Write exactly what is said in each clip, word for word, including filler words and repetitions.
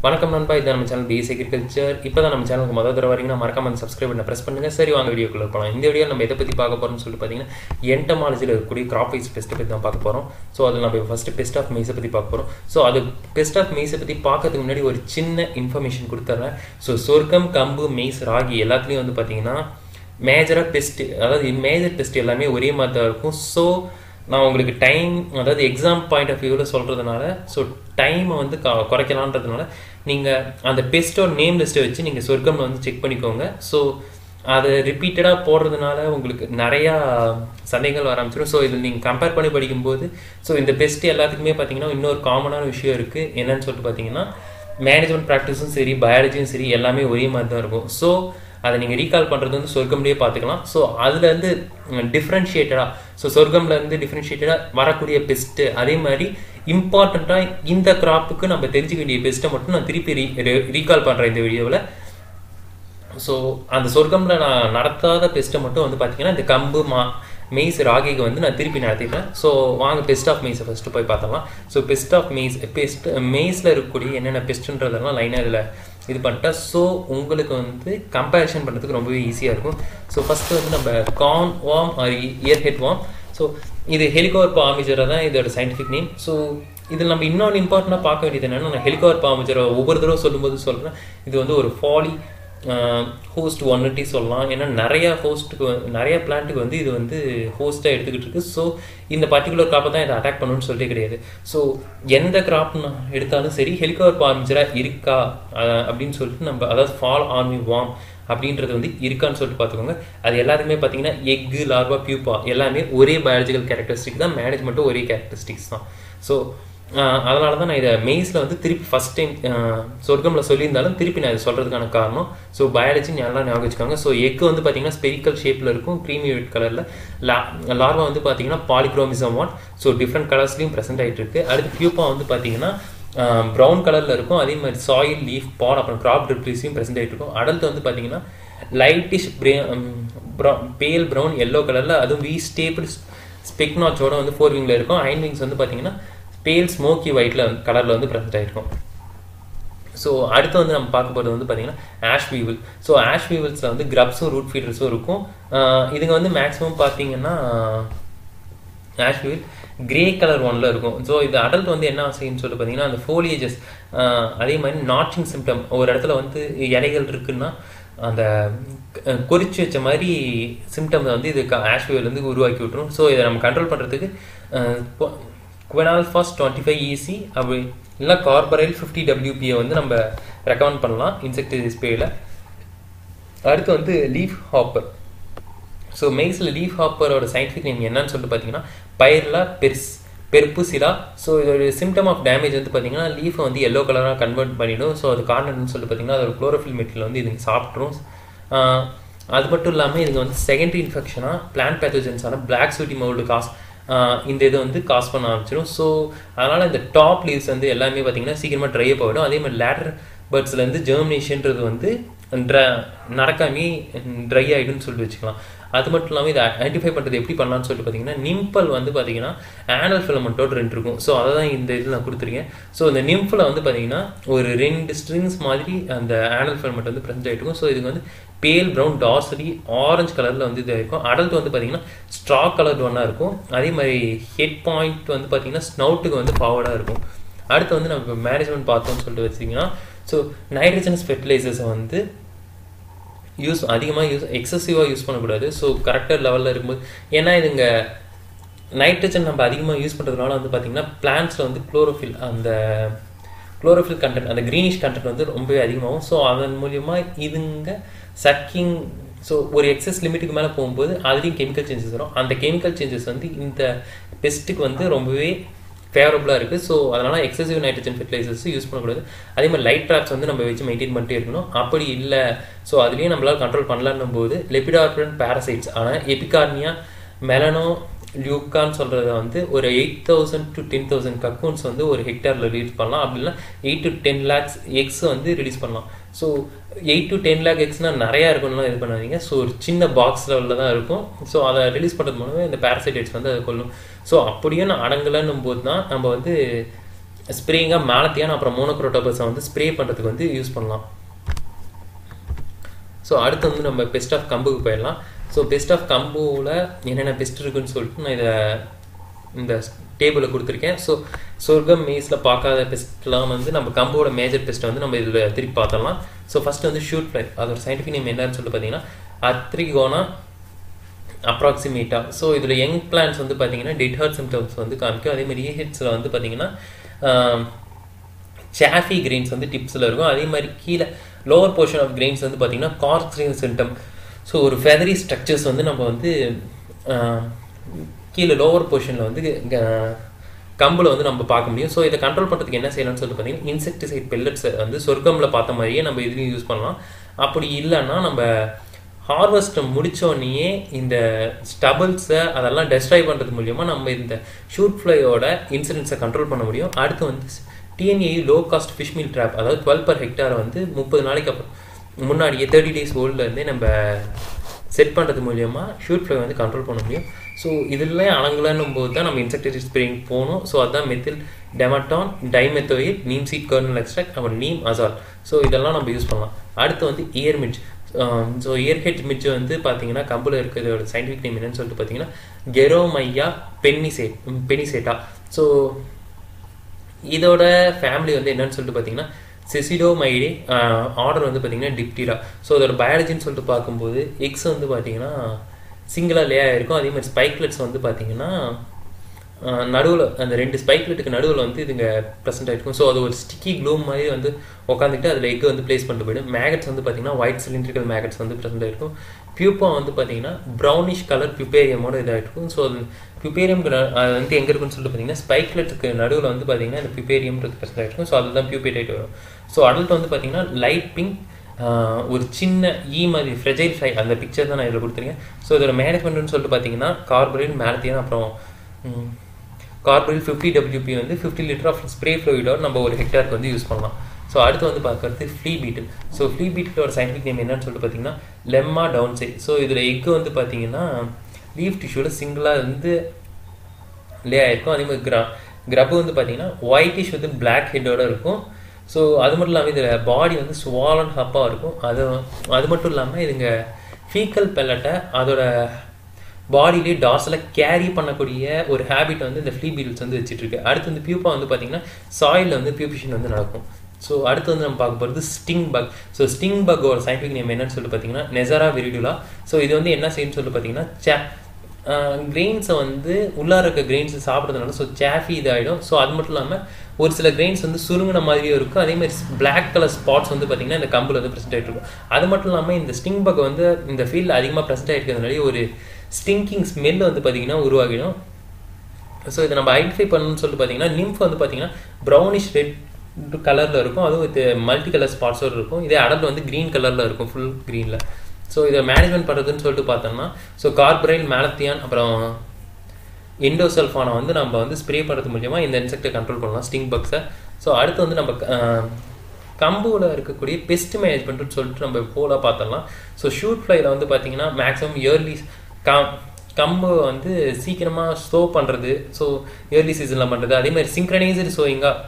வணக்கம் நண்பா, இது நம்ம சேனல் BScAgriculture. இப்போ தான் நம்ம சேனலுக்கு முதல் தடவை வரீங்கன்னா மறக்காம அந்த சப்ஸ்கிரைப் பண்ண ப்ரெஸ் பண்ணுங்க. சரி, வாங்க வீடியோக்குள்ள போகலாம். இந்த வீடியோ நம்ம எதை பற்றி பார்க்க போகிறோம்னு சொல்லிட்டு பார்த்தீங்கன்னா என்டமாலஜியில் இருக்கக்கூடிய கிராப் வைஸ் பெஸ்ட்டை பற்றி தான் பார்க்க போகிறோம். ஸோ அதில் நம்ம ஃபஸ்ட்டு பெஸ்ட் ஆஃப் மெய்ஸை பற்றி பார்க்க போகிறோம். ஸோ அது பெஸ்ட் ஆஃப் மெய்ஸை பற்றி பார்க்கறதுக்கு முன்னாடி ஒரு சின்ன இன்ஃபர்மேஷன் கொடுத்துட்றேன். ஸோ சொர்க்கம், கம்பு, மெய்ஸ், ராகி எல்லாத்துலேயும் வந்து பார்த்தீங்கன்னா மேஜராக பெஸ்ட்டு, அதாவது மேஜர் பெஸ்ட் எல்லாமே ஒரே மாதிரி தான் இருக்கும். ஸோ நான் உங்களுக்கு டைம், அதாவது எக்ஸாம் பாயிண்ட் ஆஃப் வியூவில் சொல்கிறதுனால, ஸோ டைமை வந்து க குறைக்கலான்றதுனால நீங்கள் அந்த பெஸ்ட்டோட நேம் லிஸ்ட்டை வச்சு நீங்கள் சொர்க்கம்ல வந்து செக் பண்ணிக்கோங்க. ஸோ அதை ரிப்பீட்டடாக போடுறதுனால உங்களுக்கு நிறையா சந்தேகங்கள் வர ஆரம்பிச்சிடும். ஸோ இதில் நீங்கள் கம்பேர் பண்ணி படிக்கும்போது ஸோ இந்த பெஸ்ட்டு எல்லாத்துக்குமே பார்த்தீங்கன்னா இன்னொரு காமனான விஷயம் இருக்குது. என்னன்னு சொல்லிட்டு பார்த்தீங்கன்னா மேனேஜ்மெண்ட் ப்ராக்டிஸும் சரி, பயாலஜியும் சரி, எல்லாமே ஒரே மாதிரி தான் இருக்கும். ஸோ அதை நீங்கள் ரீகால் பண்ணுறது வந்து சொர்க்கம்லேயே பார்த்துக்கலாம். ஸோ அதுலேருந்து டிஃப்ரென்ஷியேட்டடாக, ஸோ சொர்க்கம்லேருந்து டிஃப்ரென்ஷியேட்டடாக வரக்கூடிய பெஸ்ட்டு, அதே மாதிரி இம்பார்ட்டண்ட்டாக இந்த கிராப்புக்கு நம்ம தெரிஞ்சுக்க வேண்டிய பெஸ்ட்டை மட்டும் நான் திருப்பி ரீ ரீகால் பண்ணுறேன் இந்த வீடியோவில். ஸோ அந்த சொர்க்கமில் நான் நடத்தாத பெஸ்ட்டை மட்டும் வந்து பார்த்தீங்கன்னா இந்த கம்பு, மா மெய்ஸ், ராகிக்கு வந்து நான் திருப்பி நடத்திட்டேன். ஸோ வாங்க பெஸ்ட் ஆஃப் மெய்ஸை ஃபஸ்ட்டு போய் பார்த்தலாம். So pest of maize, pest மெய்ஸில் இருக்கக்கூடிய என்னென்ன பெஸ்ட்டுன்றதெல்லாம் லைனாக இதில் இது பண்ணிட்டா ஸோ உங்களுக்கு வந்து கம்பேரிஷன் பண்ணுறதுக்கு ரொம்பவே ஈஸியாக இருக்கும். ஸோ ஃபஸ்ட்டு வந்து நம்ம corn worm or ear head worm. So இது ஹெலிகார்ப் ஆர்மிஜரா தான் இதோட சயின்டிஃபிக் நேம். ஸோ இதில் நம்ம இன்னொன்று இம்பார்ட்டண்ட்டாக பார்க்க வேண்டியது என்னென்னா, நான் ஹெலிகார்ப் ஆர்மிஜரை ஒவ்வொரு தடவை சொல்லும்போது சொல்கிறேன், இது வந்து ஒரு ஃபாலி ஹோஸ்ட் ஒன்னுட்டி சொல்லலாம். ஏன்னா நிறையா ஹோஸ்ட்டுக்கு நிறையா பிளான்ட்டுக்கு வந்து இது வந்து ஹோஸ்ட்டாக எடுத்துக்கிட்டு இருக்கு. ஸோ இந்த பர்டிகுலர் கிராப்பை தான் இதை அட்டாக் பண்ணணும்னு சொல்லிட்டு கிடையாது. ஸோ எந்த கிராப் எடுத்தாலும் சரி ஹெலிகார்ப் ஆர்மிஜராக இருக்கா அப்படின்னு சொல்லிட்டு நம்ம, அதாவது ஃபால் ஆர்மி வார்ம் அப்படின்றது வந்து இருக்கான்னு சொல்லிட்டு பார்த்துக்கோங்க. அது எல்லாத்துக்குமே பார்த்தீங்கன்னா எக்கு, லார்வா, பியூப்பா எல்லாமே ஒரே பயாலஜிக்கல் கேரக்டரிஸ்டிக் தான், மேனேஜ்மெண்ட்டும் ஒரே கேரக்டரிஸ்டிக்ஸ் தான். ஸோ அதனால தான் நான் இதை மெய்ஸில் வந்து திருப்பி ஃபஸ்ட் டைம் சொர்க்கமில் சொல்லியிருந்தாலும் திருப்பி நான் இதை சொல்கிறதுக்கான காரணம். ஸோ பயாலஜி நல்லா ஞாபகம் வச்சுக்கோங்க. ஸோ எக்கு வந்து பார்த்தீங்கன்னா ஸ்பெரிக்கல் ஷேப்பில் இருக்கும், க்ரீமி ஒயிட் கலரில். லா லார்வா வந்து பார்த்தீங்கன்னா பாலிக்ரோமிசம் ஒன், ஸோ டிஃப்ரெண்ட் கலர்ஸ்லையும் ப்ரெசென்ட் ஆகிட்டு இருக்கு. அடுத்து பியூப்பா வந்து பார்த்தீங்கன்னா ப்ரௌன் கலரில் இருக்கும். அதே மாதிரி சாயில், லீஃப், பாட், அப்புறம் கிராப் ட்ரிப்ளீஸையும் ப்ரெசென்ட் ஆகிட்டு இருக்கும். அடுத்து வந்து பார்த்தீங்கன்னா லைட்டிஷ் பேல் ப்ரௌன் எல்லோ கலரில், அதுவும் வி ஸ்டேபிள் ஸ்பெக் நாச்சோட வந்து ஃபோர் விங்கில் இருக்கும். ஐன் விங்ஸ் வந்து பார்த்தீங்கன்னா பேல் ஸ்மோக்கி ஒயிட்டில் கலரில் வந்து ப்ரெசென்ட் ஆகிருக்கும். ஸோ அடுத்து வந்து நம்ம பார்க்க போகிறது வந்து பார்த்தீங்கன்னா ஆஷ் வீவில். ஸோ ஆஷ் வீவில்ஸில் வந்து கிரப்ஸும் ரூட் ஃபீடர்ஸும் இருக்கும். இதுங்க வந்து மேக்ஸிமம் பார்த்தீங்கன்னா ஆஷ் வீவில் கிரே கலர் ஒன்ல இருக்கும். ஸோ இது அடல்ட் வந்து என்ன ஆசைன்னு சொல்லிட்டு பார்த்தீங்கன்னா அந்த ஃபோலியேஜஸ், அதே மாதிரி நாச்சிங் சிம்டம், ஒரு இடத்துல வந்து இலைகள் இருக்குன்னா அந்த குறிச்சு வச்ச மாதிரி சிம்டம் வந்து இது ஆஷ் வீவில் வந்து உருவாக்கி விட்டுரும். ஸோ இதை நம்ம கண்ட்ரோல் பண்ணுறதுக்கு குவெனால்ஃபாஸ் டுவெண்ட்டி ஃபைவ் இசி அப்படி இல்லைனா கார்பரைல் ஃபிஃப்டி டபிள்யூபியை வந்து நம்ம ரெக்கமெண்ட் பண்ணலாம் இன்செக்டிசைட் ஸ்ப்ரேயில். அடுத்து வந்து லீஃப் ஹாப்பர். ஸோ மெய்ஸில் லீஃப் ஹாப்பரோட சயின்டிஃபிக் நேம் என்னன்னு சொல்லிட்டு பார்த்தீங்கன்னா பைர்லா பெர்ஸ் பெர்புசிலா. ஸோ இதோட சிம்டம் ஆஃப் டேமேஜ் வந்து பார்த்தீங்கன்னா லீஃபை வந்து எல்லோ கலராக கன்வெர்ட் பண்ணிவிடும். ஸோ அது காரணம்னு சொல்லிட்டு பார்த்தீங்கன்னா அதோட குளோரோஃபில் மெட்டீரியல் வந்து இதுங்க சாப்பிட்ரும். அது மட்டும் இல்லாமல் இதுங்க வந்து செகண்டரி இன்ஃபெக்ஷனாக பிளான்ட் பேத்தோஜன்ஸான பிளாக் சூட்டி மவுல்டு காஸ் இந்த இதை வந்து காஸ் பண்ண ஆரம்பிச்சிடும். ஸோ அதனால் இந்த டாப் லீவ்ஸ் வந்து எல்லாமே பார்த்தீங்கன்னா சீக்கிரமாக ட்ரை அப் ஆகிடும். அதே மாதிரி லேட்டர் பேர்ட்ஸ்லேருந்து ஜெர்மினேஷன்றது வந்து ட்ர நடக்காமே ட்ரை ஆகிடும்னு சொல்லிட்டு வச்சுக்கலாம். அது மட்டும் இல்லாமல் இதை ஐடென்டிஃபை பண்ணுறது எப்படி பண்ணலான்னு சொல்லிட்டு பார்த்தீங்கன்னா நிம்பல் வந்து பார்த்தீங்கன்னா ஆனல் ஃபிலமெண்ட்டோட ரெண்டு இருக்கும். ஸோ அதை தான் இந்த இதில் நான் கொடுத்துருக்கேன். ஸோ இந்த நிம்பில் வந்து பார்த்தீங்கன்னா ஒரு ரெண்டு ஸ்ட்ரிங்ஸ் மாதிரி அந்த ஆனல் ஃபிலமெண்ட் வந்து ப்ரெசென்ட் ஆகிட்டு இருக்கும். ஸோ இதுக்கு வந்து பேல் ப்ரௌன், டார்சரி, ஆரஞ்சு கலரில் வந்து இது இருக்கும். அடல்ட் வந்து பார்த்தீங்கன்னா ஸ்ட்ரா கலர்டு ஒன்னாக இருக்கும். அதே மாதிரி ஹெட் பாயிண்ட் வந்து பார்த்தீங்கன்னா ஸ்னவுட்டுக்கு வந்து ஃபார்வர்டாக இருக்கும். அடுத்து வந்து நம்ம மேனேஜ்மெண்ட் பார்த்தோம்னு சொல்லிட்டு வச்சிங்கன்னா, ஸோ நைட்ரஜன்ஸ் ஃபெர்டிலைசர்ஸை வந்து யூஸ் அதிகமாக யூஸ் எக்ஸசிவாக யூஸ் பண்ணக்கூடாது. ஸோ கரெக்டாக லெவலில் இருக்கும்போது, ஏன்னா இதுங்க நைட்ரஜன் நம்ம அதிகமாக யூஸ் பண்ணுறதுனால வந்து பார்த்திங்கன்னா பிளான்ட்ஸில் வந்து குளோரோஃபில் அந்த குளோரோஃபில் கண்டென்ட், அந்த க்ரீனிஷ் கண்டென்ட் வந்து ரொம்பவே அதிகமாகும். ஸோ அதன் மூலியமாக இதுங்க சக்கிங், ஸோ ஒரு எக்ஸஸ் லிமிட்டுக்கு மேலே போகும்போது அதுலேயும் கெமிக்கல் சேஞ்சஸ் வரும். அந்த கெமிக்கல் சேஞ்சஸ் வந்து இந்த பெஸ்ட்டுக்கு வந்து ரொம்பவே ஃபேவரபுளாக இருக்குது. ஸோ அதனால் எக்ஸசிவ் நைட்ரஜன் ஃபெர்டிலைசர்ஸ் யூஸ் பண்ணக்கூடாது. அதே மாதிரி லைட் ட்ராப்ஸ் வந்து நம்ம வச்சு மெயின்டைன் பண்ணிட்டே இருக்கணும். அப்படி இல்லை, ஸோ அதுலேயும் நம்மளால் கண்ட்ரோல் பண்ணலான்னும் போது லெபிடார்பிடன் பேரசைட்ஸ் ஆனால் எபிகார்னியா, மெலனோ, லியூக்கான்னு சொல்கிறத வந்து ஒரு eight thousand to ten thousand cocoons வந்து ஒரு ஹெக்டாரில் ரிலீஸ் பண்ணலாம். அப்படி இல்லை eight to ten lakhs eggs வந்து ரிலீஸ் பண்ணலாம். So eight to ten lakh எக்ஸ்னால் நிறையா இருக்கும்லாம் இது பண்ணாதீங்க. ஸோ ஒரு சின்ன பாக்ஸ் லெவலில் தான் இருக்கும். ஸோ அதை ரிலீஸ் பண்ணுறது மூலமே இந்த பேரசைட்ஸ் வந்து அதை கொள்ளும். ஸோ அப்படியே நான் அடங்கலைன்னும் போது தான் நம்ம வந்து ஸ்ப்ரேயிங்காக மேலத்தியான அப்புறம் மோனோக்ரோட்டோபஸை வந்து ஸ்ப்ரே பண்ணுறதுக்கு வந்து யூஸ் பண்ணலாம். ஸோ அடுத்து வந்து நம்ம பெஸ்ட் ஆஃப் கம்புக்கு போயிடலாம். ஸோ பெஸ்ட் ஆஃப் கம்புவில் என்னென்ன பெஸ்ட் இருக்குன்னு சொல்லிட்டு நான் இதை இந்த டேபிளில் கொடுத்துருக்கேன். ஸோ சொர்க்கம் மெய்ஸில் பார்க்காத பெஸ்ட்லாம் வந்து நம்ம கம்போட மேஜர் பெஸ்ட்டை வந்து நம்ம இதில் திருப்பி பார்த்தலாம். ஸோ ஃபஸ்ட்டு வந்து ஷூட் ஃப்ளை, அதோட சயின்டிஃபிக் நேம் என்னன்னு சொல்லிட்டு பார்த்தீங்கன்னா அத்ரிகோனா அப்ராக்சிமேட்டா. ஸோ இதில் யங் பிளான்ஸ் வந்து பார்த்தீங்கன்னா டெட் ஹார்ட் சிம்டம்ஸ் வந்து காமிக்கும். அதேமாதிரி ஈஹெட்ஸில் வந்து பார்த்தீங்கன்னா சாஃபி கிரெயின்ஸ் வந்து டிப்ஸில் இருக்கும். அதே மாதிரி கீழே லோவர் போர்ஷன் ஆஃப் கிரெயின்ஸ் வந்து பார்த்தீங்கன்னா கார்க்ஸ்கிரீன் சிம்டம். ஸோ ஒரு ஃபெதரி ஸ்ட்ரக்சர்ஸ் வந்து நம்ம வந்து கீழே லோவர் போர்ஷனில் வந்து கம்பில் வந்து நம்ம பார்க்க முடியும். ஸோ இதை கண்ட்ரோல் பண்ணுறதுக்கு என்ன செய்யலாம்னு சொல்லிட்டு பார்த்தீங்கன்னா இன்செக்டிசைட் பெல்லட்ஸை வந்து சொர்க்கமில் பார்த்த மாதிரியே நம்ம இதுலேயும் யூஸ் பண்ணலாம். அப்படி இல்லைன்னா நம்ம ஹார்வெஸ்ட்டை முடித்தோடனேயே இந்த ஸ்டபிள்ஸை அதெல்லாம் டெஸ்ட்ராய் பண்ணுறது மூலியமாக நம்ம இந்த ஷூட் ஃப்ளையோட இன்சிடென்ட்ஸை கண்ட்ரோல் பண்ண முடியும். அடுத்து வந்து DNA low cost fish meal trap, அதாவது டுவெல் பர் ஹெக்டாரை வந்து முப்பது நாளைக்கு அப்புறம் முன்னாடியே தேர்ட்டி டேஸ் ஓல்ட்லேருந்தே நம்ம செட் பண்ணுறது மூலியமாக ஷூட் ஃப்ளை வந்து கண்ட்ரோல் பண்ண முடியும். ஸோ இதெல்லாம் அணங்கலன்னும் போது தான் நம்ம இன்செக்டிசைட் ஸ்ப்ரேயிங் போகணும். ஸோ அதுதான் methyl demeton dimethoate neem seed kernel extract அப்புறம் நீம் அசால். ஸோ இதெல்லாம் நம்ம யூஸ் பண்ணலாம். அடுத்து வந்து ear midge. So ear head midge வந்து பார்த்தீங்கன்னா கம்பில் இருக்கிறதோட சயின்டிஃபிக் நேம் என்னன்னு சொல்லிட்டு பார்த்தீங்கன்னா கெரோமையா பென்னிசேட் பெனிசேட்டா. ஸோ இதோட ஃபேமிலி வந்து என்னன்னு சொல்லிட்டு பார்த்தீங்கன்னா செசிடோமைடே, ஆர்டர் வந்து பார்த்தீங்கன்னா டிப்டிரா. ஸோ அதோட பயாலஜின்னு சொல்லிட்டு பார்க்கும்போது எக்ஸ் வந்து பார்த்தீங்கன்னா சிங்கிளாக லே ஆகிருக்கும். அதே மாதிரி ஸ்பைக்லெட்ஸ் வந்து பார்த்தீங்கன்னா நடுவில் அந்த ரெண்டு ஸ்பைக்லெட்டுக்கு நடுவில் வந்து இதுங்க ப்ரெசென்ட் ஆகிருக்கும். ஸோ அது ஒரு ஸ்டிக்கி க்ளூம் மாதிரி வந்து உட்காந்துட்டு அதில் எக் வந்து பிளேஸ் பண்ணிட்டு போயிடும். மேகட்ஸ் வந்து பார்த்தீங்கன்னா ஒயிட் சிலிண்ட்ரிக்கல் மேகட்ஸ் வந்து ப்ரெசென்ட் ஆகிருக்கும். பியூப்பா வந்து பார்த்தீங்கன்னா ப்ரௌனிஷ் கலர் பியூப்பேரியமோட இதாகிருக்கும். ஸோ அது பியூப்பேரியம்க்கு அது வந்து எங்கே இருக்குன்னு சொல்லிட்டு பார்த்தீங்கன்னா ஸ்பைக்லெட்டுக்கு நடுவில் வந்து பார்த்தீங்கன்னா இந்த பியூப்பேரியம் ப்ரெசென்ட் ஆகிருக்கும். ஸோ அதுதான் பியூப்பேட் ஆகிட்டு வரும். ஸோ அடல்ட் வந்து பார்த்தீங்கன்னா லைட் பிங்க், ஒரு சின்ன ஈ மாதிரி ஃப்ரெஜைல் ஃப்ளை, அந்த பிக்சர் தான் நான் இதில் கொடுத்துருக்கேன். ஸோ இதோட மேனேஜ்மெண்ட்னு சொல்லிட்டு பார்த்தீங்கன்னா கார்பரேட் மேலத்தியான அப்புறம் கார்பரேட் ஃபிஃப்டி டபிள்யூபி வந்து ஃபிஃப்டி லிட்டர் ஆஃப் ஸ்ப்ரே ஃப்ளூயிடோட நம்ம ஒரு ஹெக்டாருக்கு வந்து யூஸ் பண்ணலாம். ஸோ அடுத்து வந்து பார்க்குறது ஃப்ளீ பீட்டில். ஸோ ஃப்ளீ பீட்டிலோட சயின்டிஃபிக் நேம் என்னன்னு சொல்லிட்டு பார்த்தீங்கன்னா லெம்மா டவுன்சை. ஸோ இதில் எக்கு வந்து பார்த்தீங்கன்னா லீஃப் டிஷ்யூவில் சிங்கிளாக வந்து லே ஆகிருக்கும். அதே மாதிரி கிரா கிரப்பு வந்து பார்த்தீங்கன்னா ஒயிட்டிஷ் வந்து பிளாக் ஹெட்டோட இருக்கும். ஸோ அது மட்டும் இல்லாமல் இதில் பாடி வந்து ஸ்வாலன் ஹப்பாக இருக்கும். அது அது மட்டும் இல்லாமல் இதுங்க ஃபீக்கல் பெல்லட்டை அதோட பாடியிலே டாஸில் கேரி பண்ணக்கூடிய ஒரு ஹேபிட் வந்து இந்த ஃப்ளீ பீட்டில்ஸ் வந்து வச்சுட்ருக்கு. அடுத்து வந்து பியூப்பா வந்து பார்த்தீங்கன்னா சாயிலில் வந்து பியூபிஷன் வந்து நடக்கும். ஸோ அடுத்து வந்து நம்ம பார்க்க போகிறது ஸ்டிங் பக். ஸோ ஸ்டிங் பக்கோட சயின்டிஃபிக் நேம் என்னன்னு சொல்லிட்டு பார்த்தீங்கன்னா நெசரா விரிடுலா. ஸோ இது வந்து என்ன செய்யுன்னு சொல்லிட்டு பார்த்தீங்கன்னா சே கிரெயின்ஸை வந்து உள்ளார இருக்க கிரெயின்ஸை சாப்பிட்றதுனால ஸோ சேஃபி இதாகிடும். ஸோ அது மட்டும் இல்லாமல் ஒரு சில கிரெயின்ஸ் வந்து சுருங்கின மாதிரியும் இருக்கும். அதேமாதிரி பிளாக் கலர் ஸ்பாட்ஸ் வந்து பார்த்தீங்கன்னா இந்த கம்பில் வந்து ப்ரெசென்ட் ஆகிட்டு இருக்கும். அது மட்டும் இல்லாமல் இந்த ஸ்டிங் பக் வந்து இந்த ஃபீல்டில் அதிகமாக ப்ரெசென்ட் ஆகிருக்கிறதுனாலே ஒரு ஸ்டிங்கிங் ஸ்மெல் வந்து பார்த்தீங்கன்னா உருவாகிடும். ஸோ இதை நம்ம ஐடென்டிஃபை பண்ணணும்னு சொல்லிட்டு பார்த்தீங்கன்னா நிம்ஃப் வந்து பார்த்தீங்கன்னா ப்ரௌனிஷ் ரெட் கலரில் இருக்கும். அதுவும் வித் மல்டி கலர் ஸ்பாட்ஸோடு இருக்கும். இதே அடல்ட் வந்து க்ரீன் கலரில் இருக்கும், ஃபுல் க்ரீனில். ஸோ இதை மேனேஜ்மெண்ட் பண்ணுறதுன்னு சொல்லிட்டு பார்த்தோம்னா ஸோ கார்பரைல் மேலத்தியான் அப்புறம் எண்டோசல்ஃபானை வந்து நம்ம வந்து ஸ்ப்ரே பண்ணுறது மூலியமாக இந்த இன்செக்டை கண்ட்ரோல் பண்ணலாம், ஸ்டிங் பக்ஸை. ஸோ அடுத்து வந்து நம்ம கம்புவில் இருக்கக்கூடிய பெஸ்ட் மேனேஜ்மெண்ட்டுன்னு சொல்லிட்டு நம்ம போலாக பார்த்தோம்னா ஸோ ஷூட் ஃப்ளைல வந்து பார்த்தீங்கன்னா மேக்ஸிமம் இயர்லி கம் கம்பு வந்து சீக்கிரமாக ஸ்லோ பண்ணுறது, ஸோ இயர்லி சீசனில் பண்ணுறது. அதே மாதிரி சிங்க்ரனைஸ்டு ஷோயிங்காக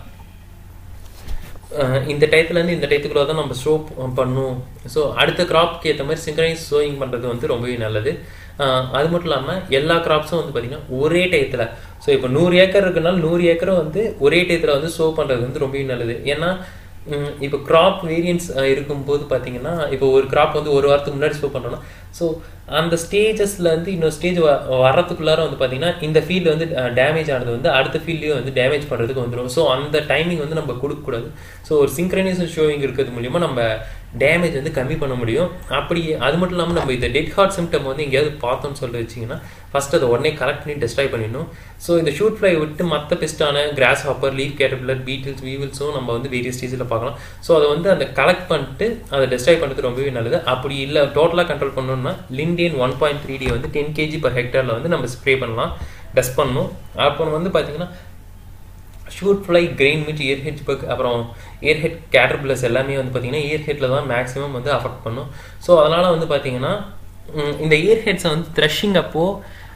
இந்த டயத்துலேருந்து இந்த டயத்துக்குள்ள தான் நம்ம ஷோ பண்ணணும். ஸோ அடுத்த கிராப்க்கு ஏற்ற மாதிரி சிங்க்ரனைஸ் ஷோயிங் பண்ணுறது வந்து ரொம்பவே நல்லது. அது மட்டும் இல்லாமல் எல்லா கிராப்ஸும் வந்து பார்த்திங்கன்னா ஒரே டயத்தில், ஸோ இப்போ நூறு ஏக்கர் இருக்குனாலும் நூறு ஏக்கரும் வந்து ஒரே டயத்தில் வந்து ஷோ பண்ணுறது வந்து ரொம்பவே நல்லது. ஏன்னா இப்போ கிராப் வேரியன்ஸ் இருக்கும்போது பார்த்தீங்கன்னா இப்போ ஒரு கிராப் வந்து ஒரு வாரத்துக்கு முன்னாடி ஷோ பண்ணுறோன்னா ஸோ அந்த ஸ்டேஜஸ்லேருந்து இன்னொரு ஸ்டேஜ் வ வரத்துக்குள்ளார வந்து பார்த்தீங்கன்னா இந்த ஃபீல்டு வந்து டேமேஜ் ஆனது வந்து அடுத்த ஃபீல்டையும் வந்து டேமேஜ் பண்ணுறதுக்கு வந்துடும். ஸோ அந்த டைமிங் வந்து நம்ம கொடுக்கக்கூடாது. ஸோ ஒரு சிங்க்ரனைசேஷன் ஷோயிங் இருக்கிறது மூலிமா நம்ம டேமேஜ் வந்து கம்மி பண்ண முடியும். அப்படி அது மட்டும் இல்லாமல் நம்ம இந்த டெட் ஹார்ட் சிம்டம் வந்து எங்கேயாவது பார்த்தோம்னு சொல்லிட்டு வச்சிங்கன்னா ஃபஸ்ட் அதை உடனே கரெக்ட் பண்ணி டெஸ்ட்ராய் பண்ணிடணும். ஸோ இந்த ஷூட் ஃப்ளை விட்டு மற்ற பெஸ்ட்டான grasshopper, leaf caterpillar, beetles, வீவில்ஸும் நம்ம வந்து வேரியஸ் ஸ்டேஜில் பார்க்கலாம். ஸோ அதை வந்து அந்த கலெக்ட் பண்ணிட்டு அதை டெஸ்ட்ராய் பண்ணுறது ரொம்பவே நல்லது. அப்படி இல்லை டோட்டலாக கண்ட்ரோல் பண்ணணும்னா லிண்டியன் ஒன் பாயிண்ட் த்ரீ டி வந்து டென் கேஜி பர் ஹெக்டரில் வந்து நம்ம ஸ்ப்ரே பண்ணலாம், டஸ்ட் பண்ணணும். அப்புறம் வந்து பார்த்தீங்கன்னா shoot fly, grain midge, ear head bug, அப்புறம் இயர் ஹெட் கேட்டர்பில்லர்ஸ் எல்லாமே வந்து பார்த்தீங்கன்னா இயர் ஹெட்டில் தான் மேக்ஸிமம் வந்து அஃபெக்ட் பண்ணும். ஸோ அதனால் வந்து பார்த்தீங்கன்னா இந்த இயர் ஹெட்ஸை வந்து த்ரெஷிங் அப்போது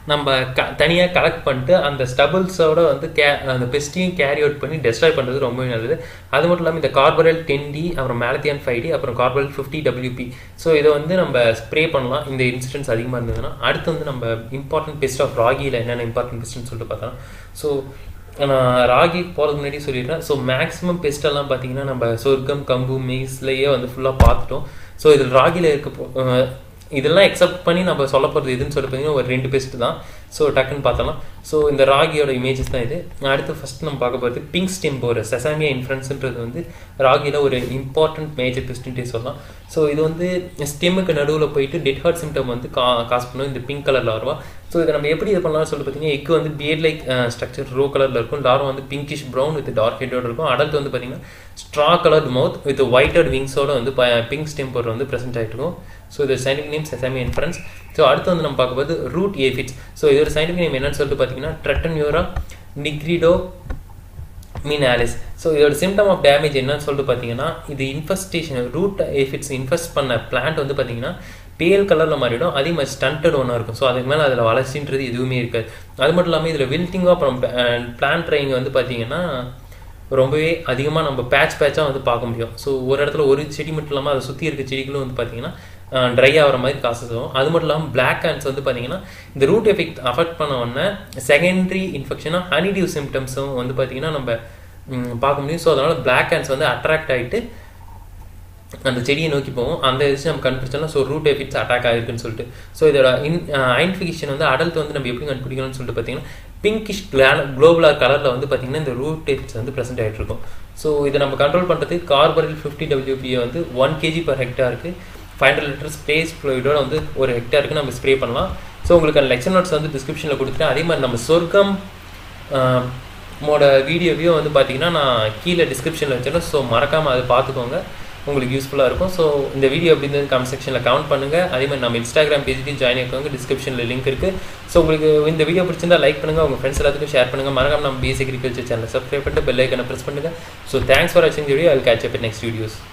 நம்ம க தனியாக கலெக்ட் பண்ணிட்டு அந்த ஸ்டபிள்ஸோட வந்து கே அந்த பெஸ்ட்டையும் கேரி அவுட் பண்ணி டெஸ்ட்ராய் பண்ணுறது ரொம்பவே நல்லது. அது மட்டும் இல்லாமல் இந்த கார்பரல் டென் டி அப்புறம் மேலத்தியான் ஃபைவ் டி அப்புறம் கார்பரல் ஃபிஃப்டி டபிள்யூபி ஸோ இதை வந்து நம்ம ஸ்ப்ரே பண்ணலாம் இந்த இன்சிடென்ட்ஸ் அதிகமாக இருந்ததுன்னா. அடுத்து வந்து நம்ம இம்பார்ட்டன்ட் பெஸ்ட் ஆஃப் ராகியில் என்னென்ன இம்பார்ட்டன்ட் பெஸ்ட்னு சொல்லிட்டு பார்த்தோம். ஸோ நான் ராகி போகிறதுக்கு முன்னாடி சொல்லிடுறேன். ஸோ மேக்ஸிமம் பெஸ்ட்டெல்லாம் பார்த்தீங்கன்னா நம்ம சொர்க்கம் கம்பு மெய்ஸ்லேயே வந்து ஃபுல்லாக பார்த்துட்டோம். ஸோ இதில் ராகியில் இருக்க இதெல்லாம் எக்ஸப்ட் பண்ணி நம்ம சொல்ல போகிறது எதுன்னு சொல்லி பார்த்தீங்கன்னா ஒரு ரெண்டு பெஸ்ட் தான். ஸோ டக்குன்னு பார்த்தலாம். ஸோ இந்த ராகியோட இமேஜஸ் தான் இது. அடுத்து ஃபஸ்ட் நம்ம பார்க்க போகிறது பிங்க் ஸ்டெம் போர் செசாமியா இன்ஃப்ளன்ஸ்ன்றது வந்து ராகியில் ஒரு இம்பார்ட்டன்ட் மேஜர் பெஸ்ட்டுன்ட்டே சொல்லலாம். ஸோ இது வந்து ஸ்டெம்முக்கு நடுவில் போயிட்டு டெட் ஹார்ட் சிம்டம் வந்து கா காசு பண்ணும் இந்த பிங்க் கலர் லார்வா. ஸோ இதை நம்ம எப்படி இது பண்ணலாம்னு சொல்லி பார்த்தீங்கன்னா எக் வந்து பியர்ட் லைக் ஸ்ட்ரக்சர் ரோ கலரில் இருக்கும். லார்வா வந்து பிங்கிஷ் ப்ரௌன் வித் டார்க் ஹெட்டோடு இருக்கும். அடல்ட் வந்து பார்த்தீங்கன்னா straw coloured moth with whited விங்ஸோட வந்து பிங்க் ஸ்டெம் போர் வந்து ப்ரெசென்ட் ஆகிட்டு இருக்கும். ஸோ இது சயின்டிஃபிக் நேம் செசாமியா இன்ஃப்ளன்ஸ். ஸோ அடுத்து வந்து நம்ம பார்க்கும்போது ரூட் ஏஃபிட்ஸ். ஸோ இதோட சயின்டிஃபிக் நேம் என்னன்னு சொல்லிட்டு பார்த்தீங்கன்னா ட்ரெட்டன்யூரா நிக்ரிடோ மீனாலிஸ். ஸோ இதோட சிம்டம் ஆஃப் டேமேஜ் என்னன்னு சொல்லிட்டு பார்த்தீங்கன்னா இது இன்ஃபெஸ்டேஷன் ரூட் ஏஃபிட்ஸ் இன்ஃபெஸ்ட் பண்ண பிளான்ட் வந்து பார்த்தீங்கன்னா பேல் கலரில் மாறிடும். அதே மாதிரி ஸ்டண்டட் ஒன்றா இருக்கும். ஸோ அதுக்கு மேலே அதில் வளர்ச்சின்றது எதுவுமே இருக்காது. அது மட்டும் இல்லாமல் இதில் வில்ட்டிங்காக அப்புறம் பிளான்ட் ட்ரைங் வந்து பார்த்தீங்கன்னா ரொம்பவே அதிகமாக நம்ம பேட்ச் பேட்சாக வந்து பார்க்க முடியும். ஸோ ஒரு இடத்துல ஒரு செடி மட்டும் இல்லாமல் அதை சுற்றி இருக்க செடிகளும் வந்து பார்த்தீங்கன்னா ட்ரை ஆகிற மாதிரி காசஸ் ஆகும். அது மட்டும் இல்லாமல் பிளாக் ஹேண்ட்ஸ் வந்து பார்த்தீங்கன்னா இந்த ரூட் எஃபெக்ட் அஃபெக்ட் பண்ண உடனே செகண்டரி இன்ஃபெக்ஷனாக ஹனிடியூ சிம்டம்ஸும் வந்து பார்த்தீங்கன்னா நம்ம பார்க்க முடியும். ஸோ அதனால் பிளாக் ஹேண்ட்ஸ் வந்து அட்ராக்ட் ஆகிட்டு அந்த செடியை நோக்கி போவோம். அந்த வச்சு நம்ம கண்டுபிடிச்சோம்னா ஸோ ரூட் எஃபெக்ட்ஸ் அட்டாக் ஆகிருக்குன்னு சொல்லிட்டு. ஸோ இதோட இன் ஐடென்டிஃபிகேஷன் வந்து அடல்ட் வந்து நம்ம எப்படி கண்டுபிடிக்கணும்னு சொல்லிட்டு பார்த்தீங்கன்னா பிங்கிஷ் குளோபுலர் கலரில் வந்து பார்த்தீங்கன்னா இந்த ரூட் எஃபெக்ட்ஸ் வந்து ப்ரெசென்ட் ஆகிட்டு இருக்கும். ஸோ இதை நம்ம கண்ட்ரோல் பண்ணுறதுக்கு கார்பரல் ஃபிஃப்டி டபிள்யூபியை வந்து ஒன் கேஜி பர் ஹெக்டாருக்கு ஃபைவ் ஹண்ட்ரட் லிட்டர் ஸ்ப்ரேஸ் ஃப்ளூயிடோட வந்து ஒரு ஹெக்டாருக்கு நம்ம ஸ்ப்ரே பண்ணலாம். ஸோ உங்களுக்கு அந்த லெக்சர் நோட்ஸ் வந்து டிஸ்கிரிப்ஷனில் கொடுத்துட்டேன். அதே மாதிரி நம்ம சொர்க்கம் மோட வீடியோவையும் வந்து பார்த்தீங்கன்னா நான் கீழே டிஸ்கிரிப்ஷனில் வச்சிடறேன். ஸோ மறக்காமல் அதை பார்த்துக்கோங்க, உங்களுக்கு யூஸ்ஃபுல்லாக இருக்கும். ஸோ இந்த வீடியோ எப்படி இருந்தது கமெண்ட் செக்ஷனில் கமெண்ட் பண்ணுங்கள். அதே மாதிரி நம்ம இன்ஸ்டாகிராம் பேஜுக்கு ஜாயின் ஆகிக்கோங்க, டிஸ்கிரிப்ஷனில் லிங்க் இருக்குது. ஸோ உங்களுக்கு இந்த வீடியோ பிடிச்சிருந்தா லைக் பண்ணுங்கள், உங்கள் ஃப்ரெண்ட்ஸ் எல்லாத்துக்கும் ஷேர் பண்ணுங்கள். மறக்காம நம்ம பிஎஸ்cAgriculture சேனலை சப்ஸ்கிரைப் பண்ணிட்டு பெல் ஐக்கனை ப்ரெஸ் பண்ணுங்கள். ஸோ தேங்க்ஸ் ஃபார் வாட்சிங் video. I will catch up in next videos.